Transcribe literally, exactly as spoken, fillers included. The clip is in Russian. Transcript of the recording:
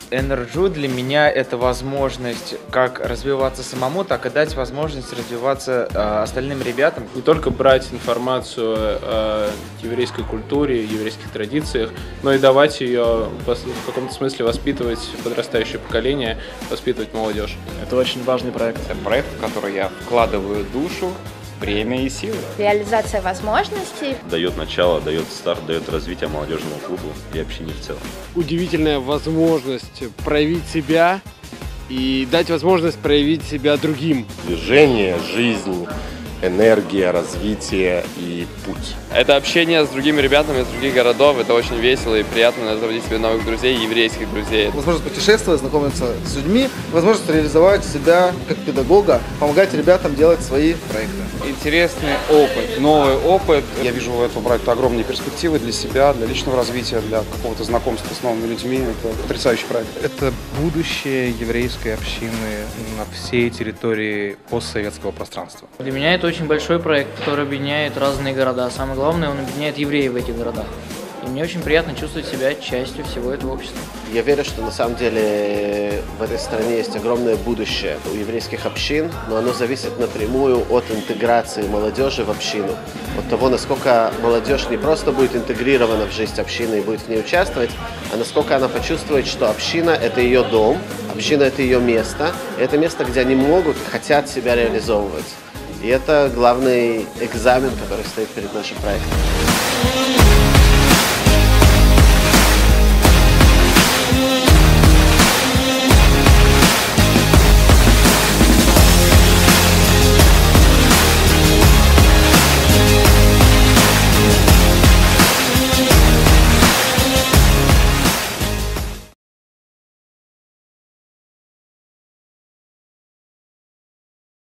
Enerju для меня это возможность как развиваться самому, так и дать возможность развиваться э, остальным ребятам. Не только брать информацию о еврейской культуре, еврейских традициях, но и давать ее, в каком-то смысле воспитывать подрастающее поколение, воспитывать молодежь. Это очень важный проект. Это проект, в который я вкладываю душу, время и силы. Реализация возможностей. Дает начало, дает старт, дает развитие молодежному клубу и общине в целом. Удивительная возможность проявить себя и дать возможность проявить себя другим. Движение, жизнь, энергия, развитие и путь. Это общение с другими ребятами из других городов, это очень весело и приятно заводить себе новых друзей, еврейских друзей. Возможность путешествовать, знакомиться с людьми, возможность реализовать себя как педагога, помогать ребятам делать свои проекты. Интересный опыт, новый опыт. Я вижу в этом проекте огромные перспективы для себя, для личного развития, для какого-то знакомства с новыми людьми. Это потрясающий проект. Это будущее еврейской общины на всей территории постсоветского пространства. Для меня это очень большой проект, который объединяет разные города. Самое главное, он объединяет евреев в этих городах. И мне очень приятно чувствовать себя частью всего этого общества. Я верю, что на самом деле в этой стране есть огромное будущее у еврейских общин, но оно зависит напрямую от интеграции молодежи в общину. От того, насколько молодежь не просто будет интегрирована в жизнь общины и будет в ней участвовать, а насколько она почувствует, что община – это ее дом, община – это ее место, и это место, где они могут и хотят себя реализовывать. И это главный экзамен, который стоит перед нашим проектом.